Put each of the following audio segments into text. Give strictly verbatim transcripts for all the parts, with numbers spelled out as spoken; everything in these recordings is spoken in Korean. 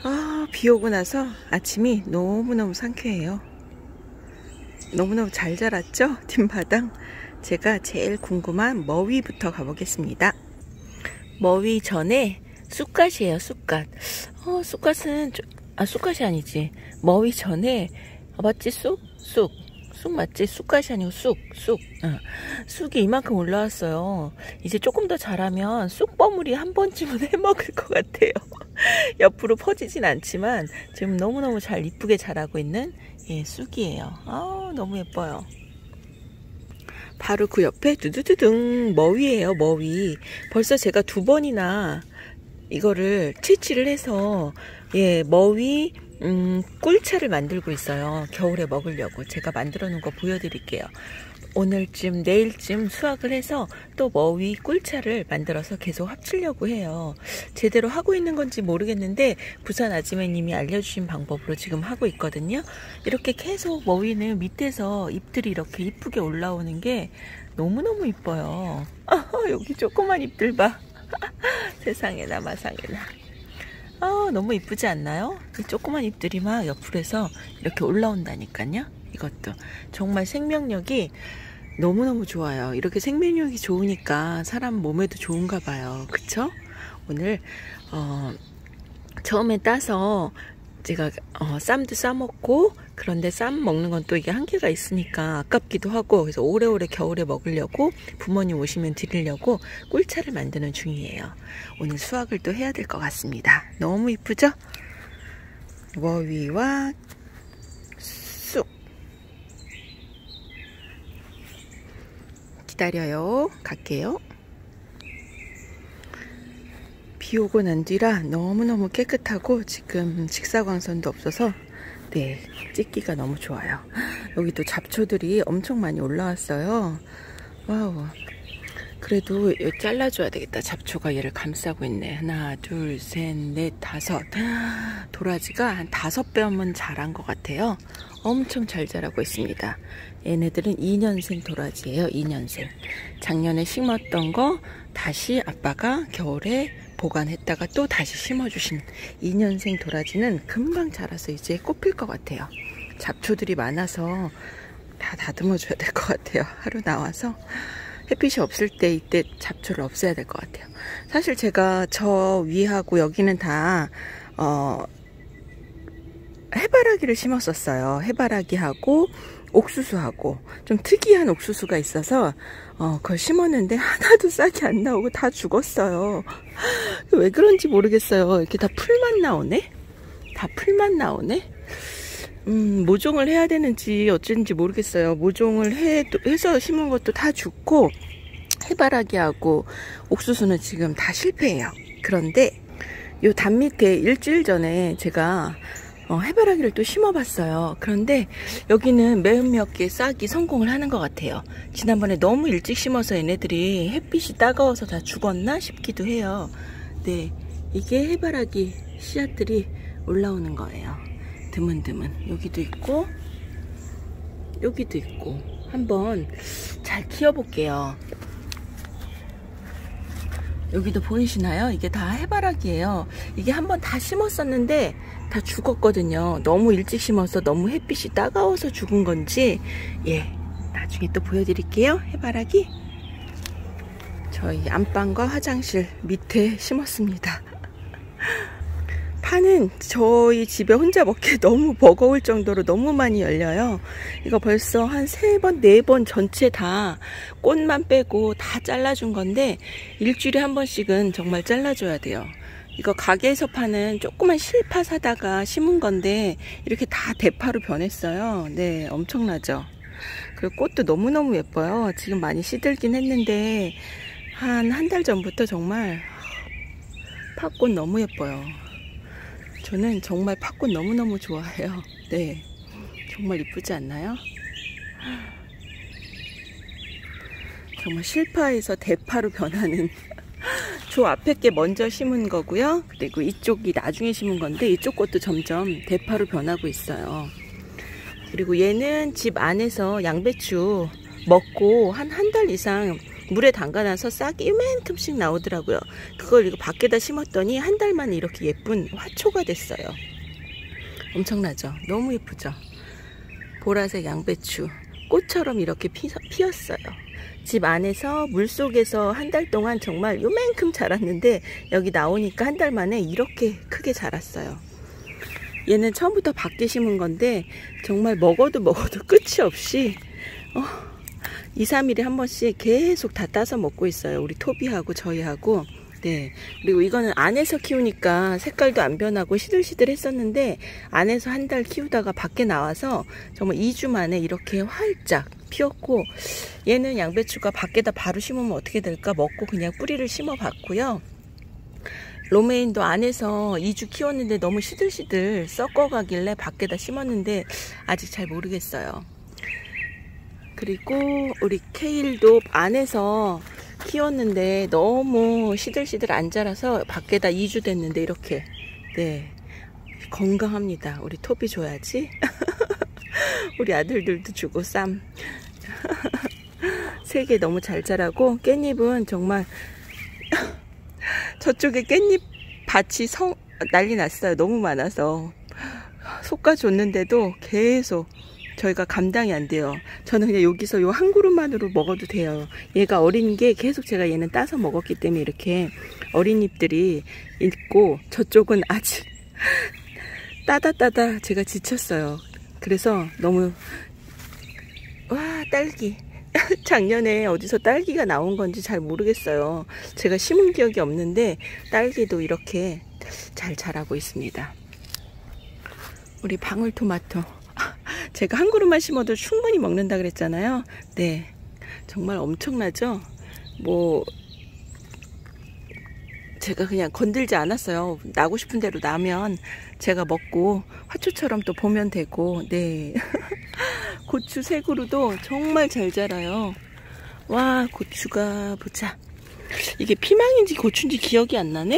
아, 비 오고 나서 아침이 너무너무 상쾌해요. 너무너무 잘 자랐죠? 뒷마당. 제가 제일 궁금한 머위부터 가보겠습니다. 머위 전에 쑥갓이에요. 쑥갓. 어, 쑥갓은 좀, 아, 쑥갓이 아니지. 머위 전에, 아, 맞지? 쑥? 쑥. 쑥 맞지? 쑥갓이 아니고 쑥. 쑥. 어. 쑥이 이만큼 올라왔어요. 이제 조금 더 자라면 쑥버무리 한 번쯤은 해먹을 것 같아요. 옆으로 퍼지진 않지만 지금 너무너무 잘 이쁘게 자라고 있는, 예, 쑥이에요. 아, 너무 예뻐요. 바로 그 옆에 두두두둥 머위예요. 머위. 벌써 제가 두 번이나 이거를 채취를 해서, 예, 머위 음, 꿀차를 만들고 있어요. 겨울에 먹으려고. 제가 만들어 놓은 거 보여드릴게요. 오늘쯤 내일쯤 수확을 해서 또 머위 꿀차를 만들어서 계속 합치려고 해요. 제대로 하고 있는 건지 모르겠는데 부산 아지매님이 알려주신 방법으로 지금 하고 있거든요. 이렇게 계속 머위는 밑에서 잎들이 이렇게 이쁘게 올라오는 게 너무너무 이뻐요. 아, 여기 조그만 잎들 봐. 세상에나 마상에나. 아, 너무 이쁘지 않나요? 이 조그만 잎들이 막 옆으로 해서 이렇게 올라온다니까요. 이것도 정말 생명력이 너무너무 좋아요. 이렇게 생명력이 좋으니까 사람 몸에도 좋은가 봐요. 그쵸? 오늘 어, 처음에 따서 제가 어, 쌈도 싸먹고, 그런데 쌈 먹는 건 또 이게 한계가 있으니까 아깝기도 하고, 그래서 오래오래 겨울에 먹으려고 부모님 오시면 드리려고 꿀차를 만드는 중이에요. 오늘 수확을 또 해야 될 것 같습니다. 너무 이쁘죠? 머위와 쑥. 기다려요. 갈게요. 비 오고 난 뒤라 너무너무 깨끗하고 지금 직사광선도 없어서, 네, 찍기가 너무 좋아요. 여기도 잡초들이 엄청 많이 올라왔어요. 와우. 그래도 잘라줘야 되겠다. 잡초가 얘를 감싸고 있네. 하나, 둘, 셋, 넷, 다섯. 도라지가 한 다섯 뼘은 자란 것 같아요. 엄청 잘 자라고 있습니다. 얘네들은 이 년생 도라지예요. 이 년생. 작년에 심었던 거 다시 아빠가 겨울에 보관했다가 또 다시 심어주신 이 년생 도라지는 금방 자라서 이제 꽃필 것 같아요. 잡초들이 많아서 다 다듬어 줘야 될 것 같아요. 하루 나와서 햇빛이 없을 때 이때 잡초를 없애야 될 것 같아요. 사실 제가 저 위하고 여기는 다 어, 해바라기를 심었었어요. 해바라기하고 옥수수하고 좀 특이한 옥수수가 있어서 어, 그걸 심었는데 하나도 싹이 안 나오고 다 죽었어요. 왜 그런지 모르겠어요. 이렇게 다 풀만 나오네? 다 풀만 나오네? 음, 모종을 해야 되는지 어쩐지 모르겠어요. 모종을 해, 해서 심은 것도 다 죽고, 해바라기하고 옥수수는 지금 다 실패해요. 그런데 요 담 밑에 일주일 전에 제가 어, 해바라기를 또 심어봤어요. 그런데 여기는 몇몇 개 싹이 성공을 하는 것 같아요. 지난번에 너무 일찍 심어서 얘네들이 햇빛이 따가워서 다 죽었나 싶기도 해요. 네, 이게 해바라기 씨앗들이 올라오는 거예요. 드문드문. 여기도 있고 여기도 있고. 한번 잘 키워볼게요. 여기도 보이시나요? 이게 다 해바라기예요. 이게 한번 다 심었었는데 다 죽었거든요. 너무 일찍 심어서 너무 햇빛이 따가워서 죽은 건지, 예, 나중에 또 보여드릴게요. 해바라기 저희 안방과 화장실 밑에 심었습니다. 파는 저희 집에 혼자 먹기 너무 버거울 정도로 너무 많이 열려요. 이거 벌써 한 세 번, 네 번 전체 다 꽃만 빼고 다 잘라준 건데 일주일에 한 번씩은 정말 잘라줘야 돼요. 이거 가게에서 파는 조그만 실파 사다가 심은 건데 이렇게 다 대파로 변했어요. 네, 엄청나죠? 그리고 꽃도 너무너무 예뻐요. 지금 많이 시들긴 했는데 한 한 달 전부터 정말 팥꽃 너무 예뻐요. 저는 정말 팥꽃 너무너무 좋아해요. 네, 정말 이쁘지 않나요? 정말 실파에서 대파로 변하는 저 앞에 게 먼저 심은 거고요. 그리고 이쪽이 나중에 심은 건데 이쪽 꽃도 점점 대파로 변하고 있어요. 그리고 얘는 집 안에서 양배추 먹고 한 한 달 이상 물에 담가놔서 싹이 이만큼씩 나오더라고요. 그걸 이거 밖에다 심었더니 한 달 만에 이렇게 예쁜 화초가 됐어요. 엄청나죠? 너무 예쁘죠? 보라색 양배추 꽃처럼 이렇게 피, 피었어요. 집 안에서 물속에서 한 달 동안 정말 요만큼 자랐는데 여기 나오니까 한 달 만에 이렇게 크게 자랐어요. 얘는 처음부터 밖에 심은 건데 정말 먹어도 먹어도 끝이 없이 어, 이, 삼 일에 한 번씩 계속 다 따서 먹고 있어요. 우리 토비하고 저희하고. 네. 그리고 이거는 안에서 키우니까 색깔도 안 변하고 시들시들 했었는데 안에서 한 달 키우다가 밖에 나와서 정말 이 주 만에 이렇게 활짝 피었고, 얘는 양배추가 밖에다 바로 심으면 어떻게 될까 먹고 그냥 뿌리를 심어 봤고요. 로메인도 안에서 이 주 키웠는데 너무 시들시들 썩어가길래 밖에다 심었는데 아직 잘 모르겠어요. 그리고 우리 케일도 안에서 키웠는데 너무 시들시들 안 자라서 밖에다 이 주 됐는데 이렇게 네 건강합니다. 우리 토비 줘야지. 우리 아들들도 주고 쌈. 세 개 너무 잘 자라고, 깻잎은 정말 저쪽에 깻잎 밭이 성, 난리 났어요. 너무 많아서 솎아줬는데도 계속 저희가 감당이 안 돼요. 저는 그냥 여기서 요 한 그루만으로 먹어도 돼요. 얘가 어린 게 계속 제가 얘는 따서 먹었기 때문에 이렇게 어린 잎들이 있고, 저쪽은 아직 따다 따다 제가 지쳤어요. 그래서 너무 와 딸기 작년에 어디서 딸기가 나온 건지 잘 모르겠어요. 제가 심은 기억이 없는데 딸기도 이렇게 잘 자라고 있습니다. 우리 방울토마토 제가 한 그루만 심어도 충분히 먹는다 그랬잖아요. 네, 정말 엄청나죠. 뭐 제가 그냥 건들지 않았어요. 나고 싶은 대로 나면 제가 먹고 화초처럼 또 보면 되고. 네. 고추 세 그루도 정말 잘 자라요. 와, 고추가 보자. 이게 피망인지 고추인지 기억이 안 나네.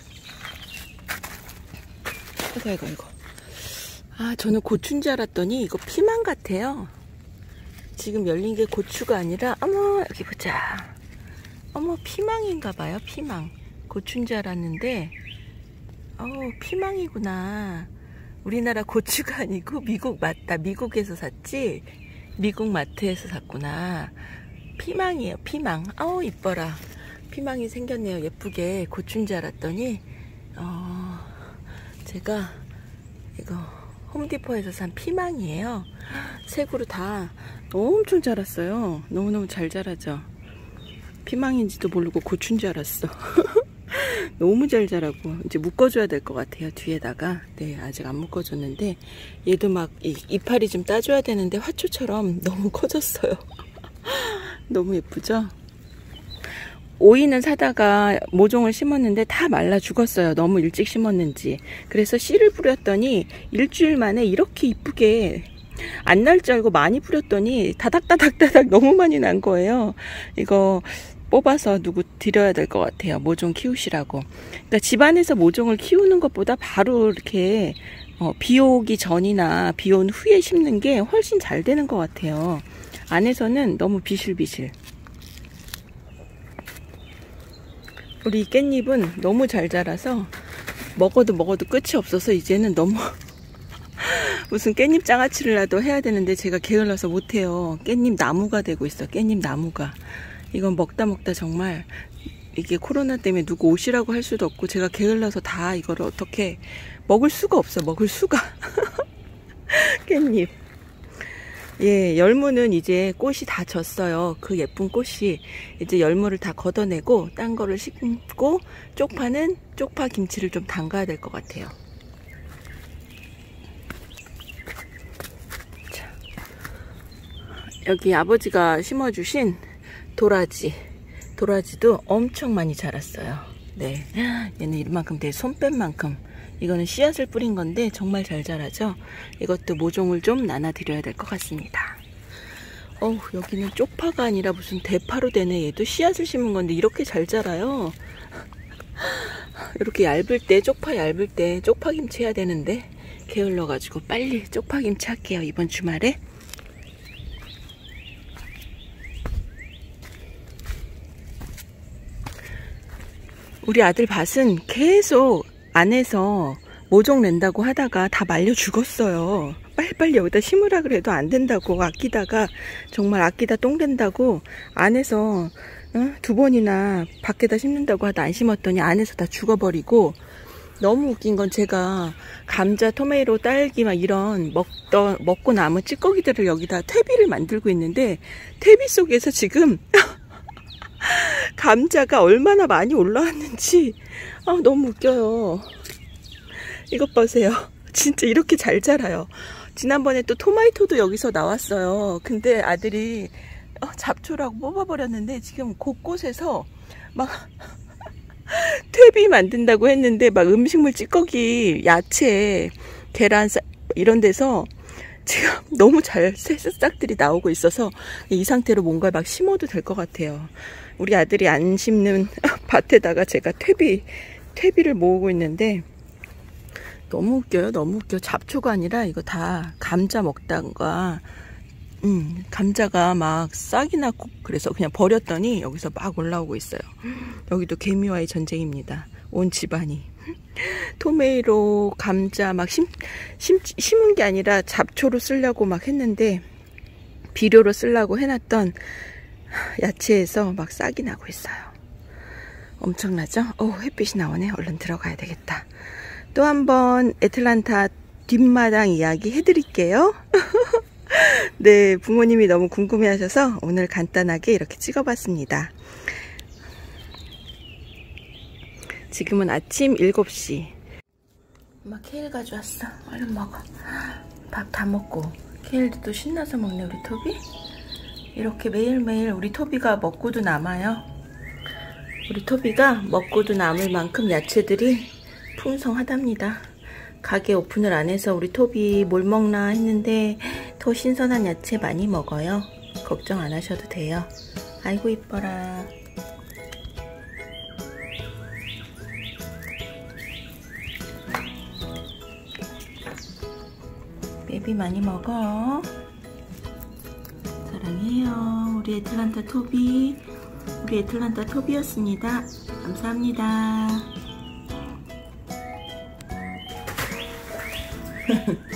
이거 이거 이거. 아, 저는 고추인 줄 알았더니 이거 피망 같아요. 지금 열린 게 고추가 아니라, 어머, 여기 보자. 어머, 피망인가 봐요. 피망. 고추인 줄 알았는데 어우, 피망이구나. 우리나라 고추가 아니고 미국, 맞다, 미국에서 샀지. 미국 마트에서 샀구나. 피망이에요. 피망. 어우, 이뻐라. 피망이 생겼네요. 예쁘게. 고추인 줄 알았더니 어, 제가 이거 홈디포에서 산 피망이에요. 세 그루 다 엄청 자랐어요. 너무너무 잘 자라죠. 피망인지도 모르고 고추인 줄 알았어. 너무 잘 자라고. 이제 묶어줘야 될 것 같아요. 뒤에다가. 네, 아직 안 묶어줬는데 얘도 막 이, 이파리 좀 따줘야 되는데 화초처럼 너무 커졌어요. 너무 예쁘죠? 오이는 사다가 모종을 심었는데 다 말라 죽었어요. 너무 일찍 심었는지. 그래서 씨를 뿌렸더니 일주일 만에 이렇게 이쁘게 안 날 줄 알고 많이 뿌렸더니 다닥다닥다닥 너무 많이 난 거예요. 이거 뽑아서 누구 드려야 될 것 같아요. 모종 키우시라고. 그러니까 집안에서 모종을 키우는 것보다 바로 이렇게 어, 비 오기 전이나 비 온 후에 심는 게 훨씬 잘 되는 것 같아요. 안에서는 너무 비실비실. 우리 깻잎은 너무 잘 자라서 먹어도 먹어도 끝이 없어서 이제는 너무 무슨 깻잎 장아찌를라도 해야 되는데 제가 게을러서 못해요. 깻잎 나무가 되고 있어. 깻잎 나무가. 이건 먹다 먹다 정말 이게 코로나 때문에 누구 오시라고 할 수도 없고 제가 게을러서 다 이거를 어떻게 먹을 수가 없어. 먹을 수가. 깻잎. 예, 열무는 이제 꽃이 다 졌어요. 그 예쁜 꽃이 이제 열무를 다 걷어내고 딴 거를 심고 쪽파는 쪽파 김치를 좀 담가야 될 것 같아요. 자, 여기 아버지가 심어주신 도라지. 도라지도 엄청 많이 자랐어요. 네, 얘는 이만큼 돼. 손뼉만큼. 이거는 씨앗을 뿌린 건데 정말 잘 자라죠. 이것도 모종을 좀 나눠 드려야 될 것 같습니다. 어우, 여기는 쪽파가 아니라 무슨 대파로 되네. 얘도 씨앗을 심은 건데 이렇게 잘 자라요. 이렇게 얇을 때, 쪽파 얇을 때 쪽파김치 해야 되는데 게을러 가지고 빨리 쪽파김치 할게요. 이번 주말에. 우리 아들 밭은 계속 안에서 모종 낸다고 하다가 다 말려 죽었어요. 빨리빨리 여기다 심으라 그래도 안 된다고 아끼다가 정말 아끼다 똥 된다고 안에서 어? 두 번이나 밖에다 심는다고 하다 안 심었더니 안에서 다 죽어버리고, 너무 웃긴 건 제가 감자, 토마토, 딸기 막 이런 먹던, 먹고 남은 찌꺼기들을 여기다 퇴비를 만들고 있는데 퇴비 속에서 지금 감자가 얼마나 많이 올라왔는지 아, 너무 웃겨요. 이것 보세요. 진짜 이렇게 잘 자라요. 지난번에 또 토마토도 여기서 나왔어요. 근데 아들이 어, 잡초라고 뽑아버렸는데 지금 곳곳에서 막 퇴비 만든다고 했는데 막 음식물 찌꺼기, 야채, 계란 이런 데서 지금 너무 잘 새싹들이 나오고 있어서 이 상태로 뭔가 막 심어도 될 것 같아요. 우리 아들이 안 심는 밭에다가 제가 퇴비, 퇴비를 모으고 있는데 너무 웃겨요. 너무 웃겨. 잡초가 아니라 이거 다 감자 먹다가 음, 감자가 막 싹이 나고 그래서 그냥 버렸더니 여기서 막 올라오고 있어요. 여기도 개미와의 전쟁입니다. 온 집안이. 토마토, 감자 막 심, 심, 심은 게 아니라 잡초로 쓰려고 막 했는데 비료로 쓰려고 해놨던 야채에서 막 싹이 나고 있어요. 엄청나죠? 오, 햇빛이 나오네. 얼른 들어가야 되겠다. 또 한 번 애틀란타 뒷마당 이야기 해드릴게요. 네, 부모님이 너무 궁금해하셔서 오늘 간단하게 이렇게 찍어봤습니다. 지금은 아침 일곱 시. 엄마 케일 가져왔어. 얼른 먹어. 밥 다 먹고. 케일도 또 신나서 먹네 우리 토비. 이렇게 매일매일 우리 토비가 먹고도 남아요. 우리 토비가 먹고도 남을 만큼 야채들이 풍성하답니다. 가게 오픈을 안 해서 우리 토비 뭘 먹나 했는데 더 신선한 야채 많이 먹어요. 걱정 안 하셔도 돼요. 아이고 이뻐라. 베비 많이 먹어. 사랑해요. 우리 애틀란타 토비. 우리 애틀란타 토비였습니다. 감사합니다.